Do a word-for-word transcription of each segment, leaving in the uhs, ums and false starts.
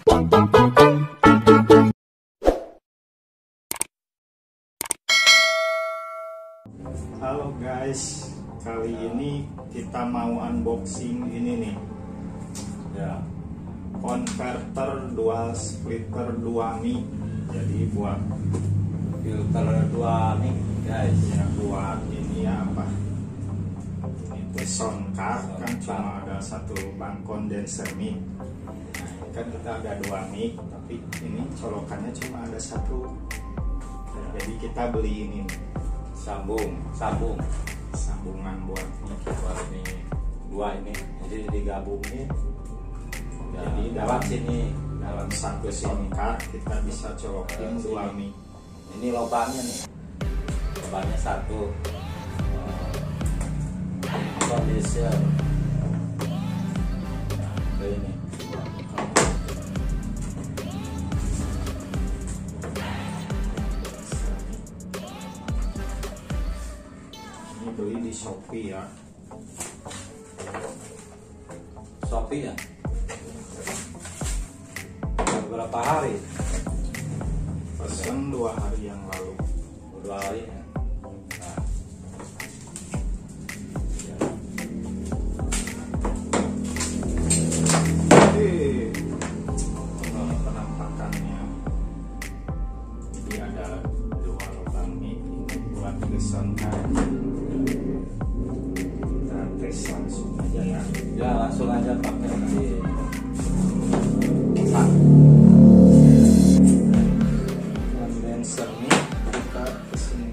Halo guys, kali ini kita mau unboxing ini nih ya, converter dual splitter dua mic. Jadi buat filter dua mic guys ya, buat ini ya apa ini tuh sound card kan cuma ada satu bang kondenser mic. Nah, ini kan kita ada dua mic, tapi ini colokannya cuma ada satu. Nah, jadi kita beli ini nih, sambung sambung sambungan buat mic buat ini dua ini, jadi digabung nih. Jadi dalam sini dalam satu sound card kita bisa colokin uh, dua mic. Ini lubangnya nih, lubangnya satu condenser. Nah, ini Ini beli di Shopee ya. Shopee ya. Beberapa hari? Pesan dua hari yang lalu. Dua hari ya. Nah. Ya. Ini penampakannya. Jadi ada dua lubang mic, ini buat sound card. Kita tes langsung aja ya. Ya langsung aja pakai di pasang. Condenser mic kita kesini.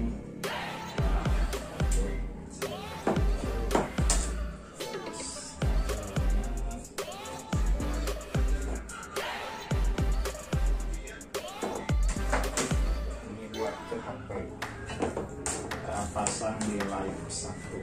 Ini buat ke H P. Kita pasang di live satu.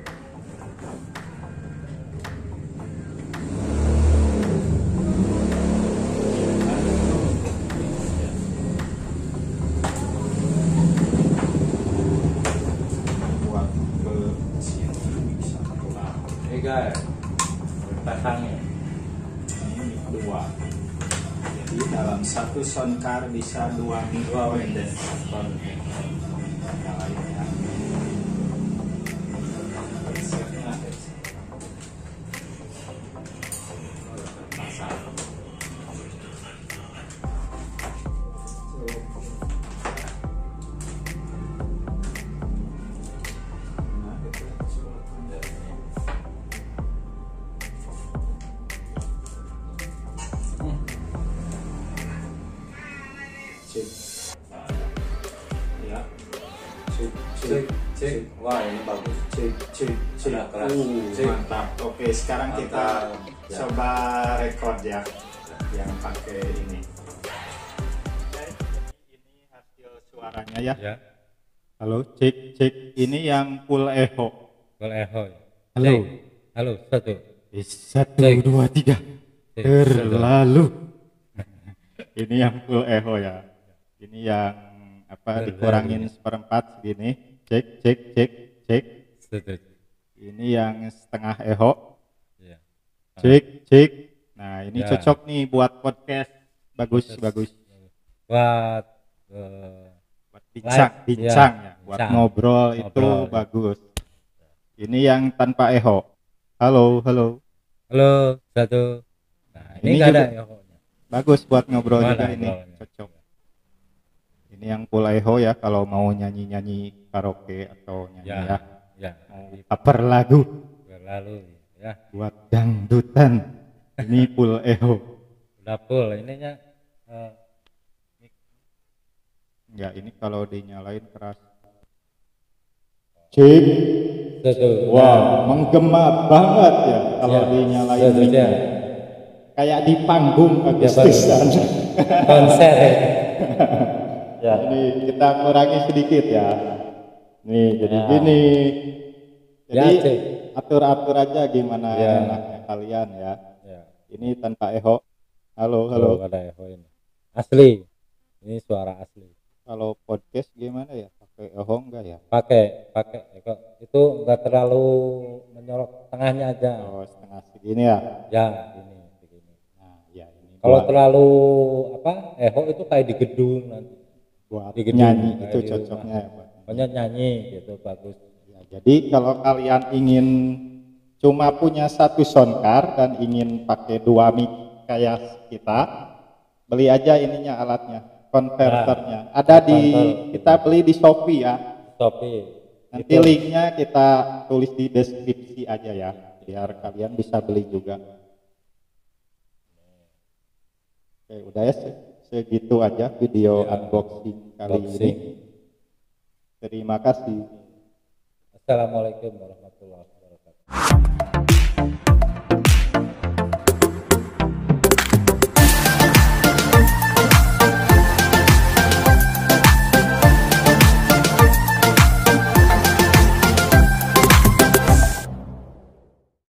Buat ke sini bisa keluar. Ini guys, pasangnya. Ini mic dua. Jadi dalam satu sound card bisa dua mic Dua mic. condenser. Yang lainnya. Setnya Pasang. cek ya, cek Cek, cek. Wah ini bagus. cek cek cek Ada keras. uh, Cek. mantap. Oke, sekarang kita Mantap. Ya. coba record ya yang pakai ini. Ini hasil suaranya ya. Ya. Halo, cek cek. Ini yang full echo. Full echo. Halo. Cek. Halo, satu. Eh, Satu, Cek. dua, tiga. Cek. Terlalu. Ini yang full echo ya. Ini yang apa Terlalu. dikurangin seperempat segini. Cek cek cek cek. Satu. Ini yang setengah echo. Ya. Cek cek. Nah ini Ya. cocok nih buat podcast. Bagus Terus, bagus. Buat eh, Buat bincang live, bincang ya, ya. Buat bincang. ngobrol, itu Ngobrol, ya. bagus. Ini yang tanpa echo. Halo halo. halo, satu. Nah, ini Ini nggak ada juga- echo-nya. Bagus buat ngobrol Gimana juga ini. ngobrolnya? Cocok. Ini yang full echo ya kalau mau nyanyi-nyanyi karaoke atau nyanyi Ya, ya. ya. Mau cover lagu Berlalu ya. buat dangdutan. Ini full echo. Udah full ininya. eh, Ya ini kalau dinyalain keras. Cek. satu. Wah, menggema banget ya kalau Ya, dinyalain satu, mic-nya. ya. Kayak di panggung Ya, Agustusan. Konser ya. Ya. Ini kita kurangi sedikit ya. Nih jadi Ya. gini. Ya, Jadi Cek. atur-atur aja gimana Ya. enaknya kalian ya. Ya. Ini tanpa echo. Halo, Halo, halo. ada echo ini. Asli. Ini suara asli. Kalau podcast gimana ya? Pakai echo enggak ya? Pakai, pakai echo. Itu enggak terlalu menyorot, tengahnya aja. Oh, setengah segini ya. Ya, ini begini. Nah, ya ini Kalau Buat- terlalu apa eho itu kayak di gedung nanti. buat Di gedung, nyanyi kayak itu di cocoknya rumah. ya, Pak. Pokoknya nyanyi gitu bagus. Ya, jadi kalau kalian ingin cuma punya satu soundcard dan ingin pakai dua mic kayak kita, beli aja ininya alatnya, konverternya. Ada di konverter. kita beli di Shopee ya. Shopee. Nanti Itu. linknya kita tulis di deskripsi aja ya, biar kalian bisa beli juga. Oke, udah ya se- segitu aja video Ya, unboxing kali unboxing. ini. Terima kasih. Assalamualaikum warahmatullahi wabarakatuh.